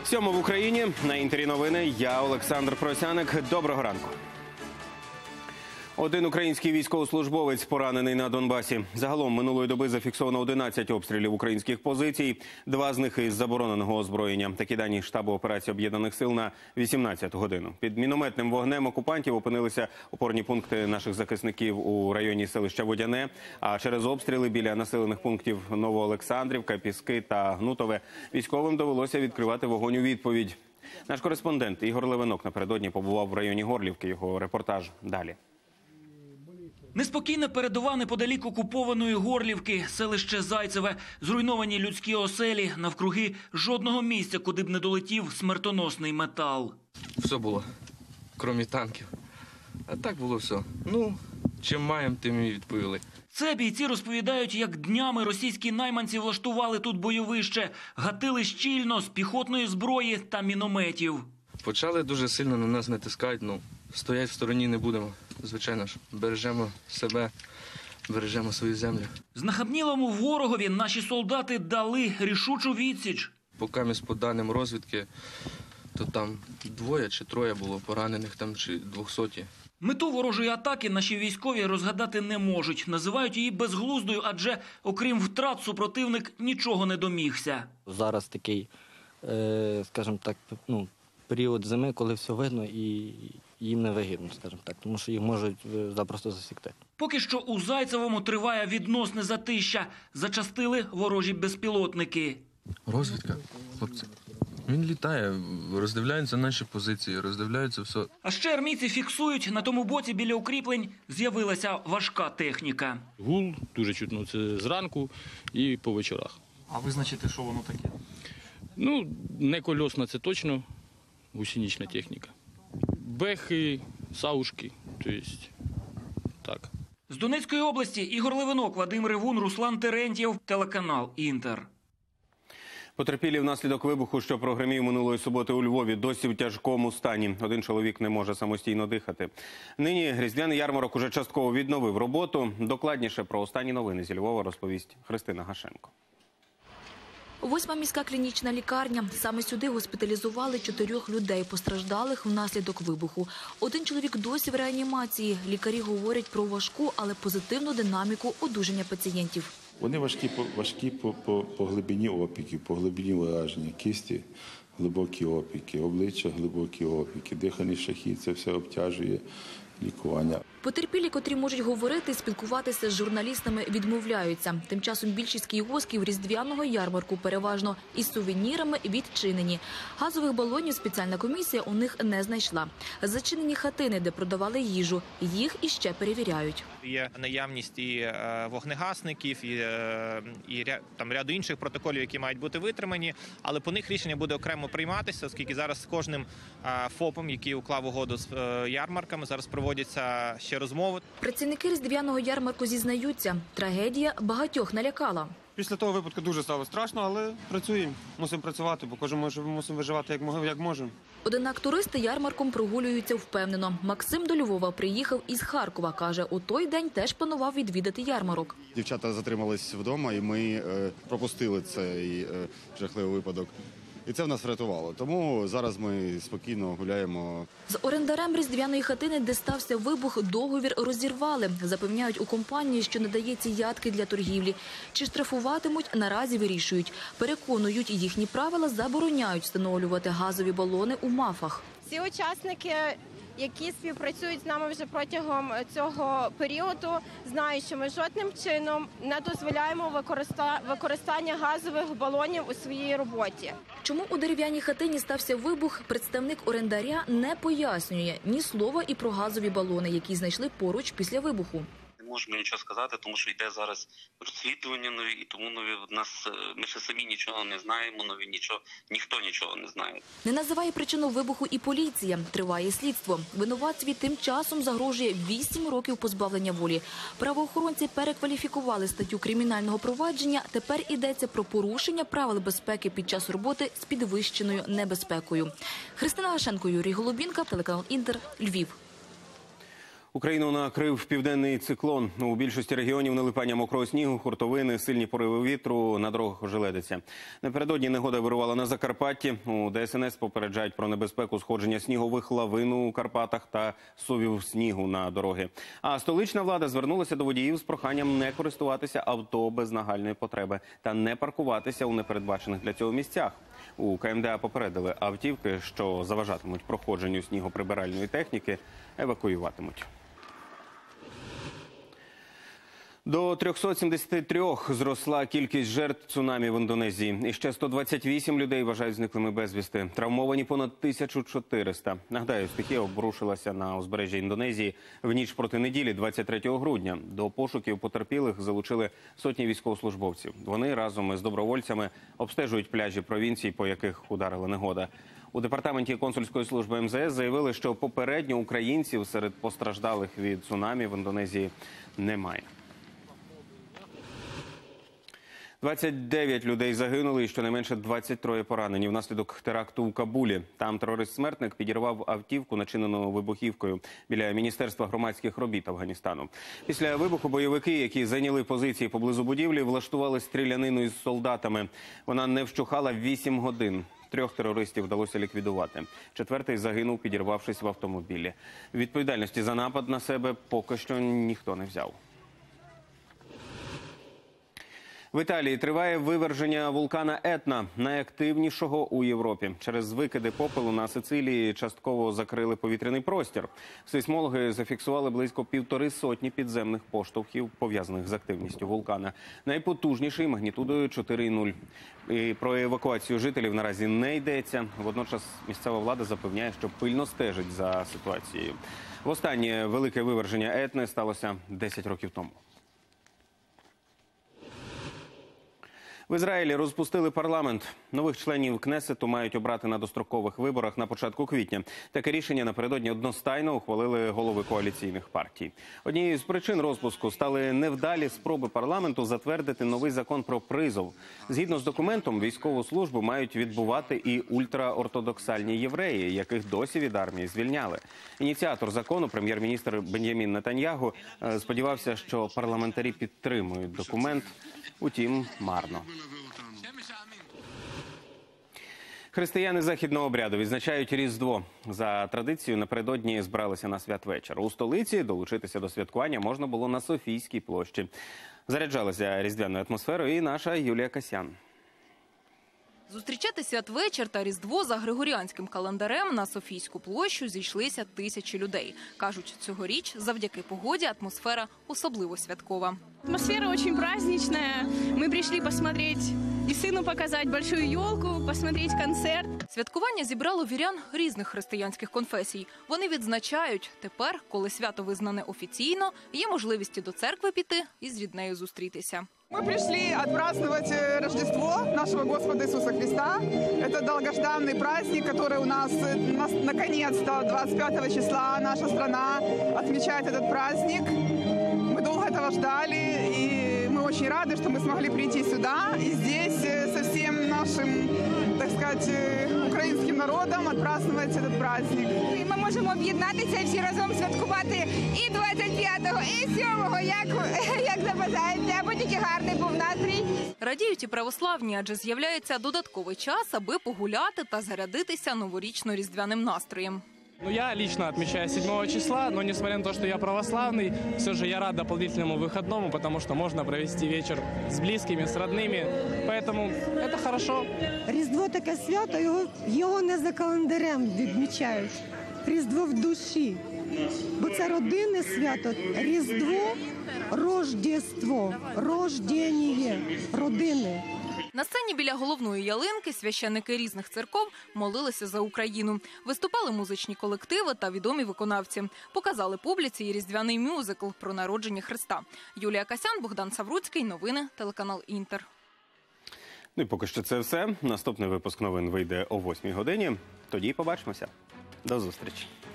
7 в Україні. На Інтері новини. Я Олександр Просяник. Доброго ранку. Один український військовослужбовець поранений на Донбасі. Загалом минулої доби зафіксовано 11 обстрілів українських позицій, 2 з них із забороненого озброєння. Такі дані штабу операції Об'єднаних сил на 18 годину. Під мінометним вогнем окупантів опинилися опорні пункти наших захисників у районі селища Водяне. А через обстріли біля населених пунктів Новоолександрівка, Піски та Гнутове військовим довелося відкривати вогонь у відповідь. Наш кореспондент Ігор Левинок напередодні побував в районі Горлівки. Його репортаж далі. Неспокійна передова неподалік окупованої Горлівки, селище Зайцеве, зруйновані людські оселі, навкруги жодного місця, куди б не долетів смертоносний метал. Все було, крім танків. А так було все. Ну, чим маємо, тим і відповіли. Це бійці розповідають, як днями російські найманці влаштували тут бойовище, гатили щільно з піхотної зброї та мінометів. Почали дуже сильно на нас натискати, стоять в стороні не будемо. Звичайно ж, бережемо себе, бережемо свою землю. Знахабнілому ворогові наші солдати дали рішучу відсіч. Поки по даним розвідки, то там 2 чи 3 було поранених, там чи 200. Мету ворожої атаки наші військові розгадати не можуть. Називають її безглуздою, адже окрім втрат супротивник нічого не домігся. Зараз такий, скажімо так, період зими, коли все видно і їм не вигідно, скажімо так, тому що їх можуть запросто засікти. Поки що у Зайцевому триває відносне затища. Зачастили ворожі безпілотники. Розвідка, хлопці. Він літає, роздивляється наші позиції, роздивляється все. А ще армійці фіксують, на тому боці біля укріплень з'явилася важка техніка. Гул дуже чутно, це зранку і по вечорах. А визначити, що воно таке? Не кольосна, це точно, гусенична техніка. Бехи, саушки, тобто так. З Донецької області Ігор Левинок, Вадим Ревун, Руслан Терентьєв, телеканал «Інтер». Потерпілі внаслідок вибуху, що прогримів минулої суботи у Львові, досі в тяжкому стані. Один чоловік не може самостійно дихати. Нині різдвяний ярмарок уже частково відновив роботу. Докладніше про останні новини зі Львова розповість Христина Гашенко. 8-ма міська клінічна лікарня. Саме сюди госпіталізували 4 людей, постраждалих внаслідок вибуху. Один чоловік досі в реанімації. Лікарі говорять про важку, але позитивну динаміку одужання пацієнтів. Вони важкі по глибині опіків, по глибині ураження, кисті глибокі опіки, обличчя глибокі опіки, дихальні шляхи, це все обтяжує лікування. Потерпілі, котрі можуть говорити, спілкуватися з журналістами, відмовляються. Тим часом більшість кіосків різдвяного ярмарку переважно із сувенірами відчинені. Газових балонів спеціальна комісія у них не знайшла. Зачинені хатини, де продавали їжу, їх іще перевіряють. Є наявність і вогнегасників, і ряду інших протоколів, які мають бути витримані, але по них рішення буде окремо прийматися, оскільки зараз з кожним ФОПом, який уклав угоду з ярмарками, зараз проводяться ще розмови. Працівники різдвяного ярмарку зізнаються, трагедія багатьох налякала. Після того випадку дуже стало страшно, але працюємо. Мусимо працювати, бо кожен мусимо виживати як можемо. Однак туристи ярмарком прогулюються впевнено. Максим до Львова приїхав із Харкова. Каже, у той день теж планував відвідати ярмарок. Дівчата затримались вдома і ми пропустили цей жахливий випадок. І це в нас врятувало. Тому зараз ми спокійно гуляємо. З орендарем різдвяної хатини, де стався вибух, договір розірвали. Запевняють у компанії, що надає ці ядки для торгівлі. Чи штрафуватимуть, наразі вирішують. Переконують, їхні правила забороняють встановлювати газові балони у МАФах. Всі учасники, які співпрацюють з нами вже протягом цього періоду, знають, що ми жодним чином не дозволяємо використання газових балонів у своїй роботі. Чому у дерев'яній хатині стався вибух, представник орендаря не пояснює ні слова і про газові балони, які знайшли поруч після вибуху. Не можемо нічого сказати, тому що йде зараз розслідування нові, і тому ми ще самі нічого не знаємо, ніхто нічого не знає. Не називає причину вибуху і поліція. Триває слідство. Винуватцеві тим часом загрожує 8 років позбавлення волі. Правоохоронці перекваліфікували статтю кримінального провадження. Тепер йдеться про порушення правил безпеки під час роботи з підвищеною небезпекою. Христина Гашенко, Юрій Голубінка, телеканал «Інтер», Львів. Україну накрив південний циклон. У більшості регіонів налипання мокрого снігу, хуртовини, сильні пориви вітру, на дорогах ожеледиться. Напередодні негода вирувала на Закарпатті. У ДСНС попереджають про небезпеку сходження снігових лавин у Карпатах та сувів снігу на дороги. А столична влада звернулася до водіїв з проханням не користуватися авто без нагальної потреби та не паркуватися у непередбачених для цього місцях. У КМДА попередили, автівки, що заважатимуть проходженню снігоприбиральної техніки, евакуюватимуть. До 373 зросла кількість жертв цунамі в Індонезії. І ще 128 людей вважають зниклими безвісти. Травмовані понад 1400. Нагадаю, стихія обрушилася на узбережжя Індонезії в ніч проти неділі, 23 грудня. До пошуків потерпілих залучили сотні військовослужбовців. Вони разом із добровольцями обстежують пляжі провінцій, по яких ударила негода. У департаменті консульської служби МЗС заявили, що попередньо українців серед постраждалих від цунамі в Індонезії немає. 29 людей загинули і щонайменше 23 поранені внаслідок теракту у Кабулі. Там терорист-смертник підірвав автівку, начинену вибухівкою, біля Міністерства громадських робіт Афганістану. Після вибуху бойовики, які зайняли позиції поблизу будівлі, влаштували стрілянину із солдатами. Вона не вщухала 8 годин. 3 терористів вдалося ліквідувати. 4-й загинув, підірвавшись в автомобілі. Відповідальності за напад на себе поки що ніхто не взяв. В Італії триває виверження вулкана Етна, найактивнішого у Європі. Через викиди попелу на Сицилії частково закрили повітряний простір. Сейсмологи зафіксували близько 150 підземних поштовхів, пов'язаних з активністю вулкана. Найпотужніший магнітудою 4,0. І про евакуацію жителів наразі не йдеться. Водночас місцева влада запевняє, що пильно стежить за ситуацією. Востаннє велике виверження Етни сталося 10 років тому. В Ізраїлі розпустили парламент. Нових членів Кнесету мають обрати на дострокових виборах на початку квітня. Таке рішення напередодні одностайно ухвалили голови коаліційних партій. Однією з причин розпуску стали невдалі спроби парламенту затвердити новий закон про призов. Згідно з документом, військову службу мають відбувати і ультраортодоксальні євреї, яких досі від армії звільняли. Ініціатор закону, прем'єр-міністр Бен'ямін Нетаньягу, сподівався, що парламентарі підтримують документ. Утім, марно. Християни західного обряду відзначають Різдво. За традицією, напередодні збиралися на святвечір. У столиці долучитися до святкування можна було на Софійській площі. Заряджалася різдвяною атмосферою і наша Юлія Касян. Зустрічати святвечір та Різдво за григоріанським календарем на Софійську площу зійшлися тисячі людей. Кажуть, цьогоріч завдяки погоді атмосфера особливо святкова. Атмосфера очень праздничная. Мы пришли посмотреть и сыну показать большую елку, посмотреть концерт. Святкування зібрало вірян різних християнських конфесій. Вони відзначають, тепер, коли свято визнане офіційно, є можливість до церкви піти і з ріднею зустрітися. Мы пришли отпраздновать Рождество нашего Господа Иисуса Христа. Это долгожданный праздник, который у нас наконец-то 25 числа наша страна отмечает этот праздник. Мы долго этого ждали, и мы очень рады, что мы смогли прийти сюда и здесь со всем нашим, так сказать, українським народом отпраздновать этот праздник. І ми можемо об'єднатися і всі разом святкувати і 25-го, і 7-го, як забажається, або тільки гарний був настрій. Радіють і православні, адже з'являється додатковий час, аби погуляти та зарядитися новорічно-різдвяним настроєм. Я лично отмечаю 7 числа, но несмотря на то, что я православный, все же я рад дополнительному выходному, потому что можно провести вечер с близкими, с родными, поэтому это хорошо. Різдво таке свято, його не за календарем відмічають. Різдво в душі, бо це родинне свято. Різдво, рождество, рождєніє, родини. На сцені біля головної ялинки священники різних церков молилися за Україну. Виступали музичні колективи та відомі виконавці. Показали публіці і різдвяний мюзикл про народження Христа. Юлія Касян, Богдан Савруцький. Новини, телеканал Інтер. Ну і поки що це все. Наступний випуск новин вийде о 8 годині. Тоді побачимося. До зустрічі.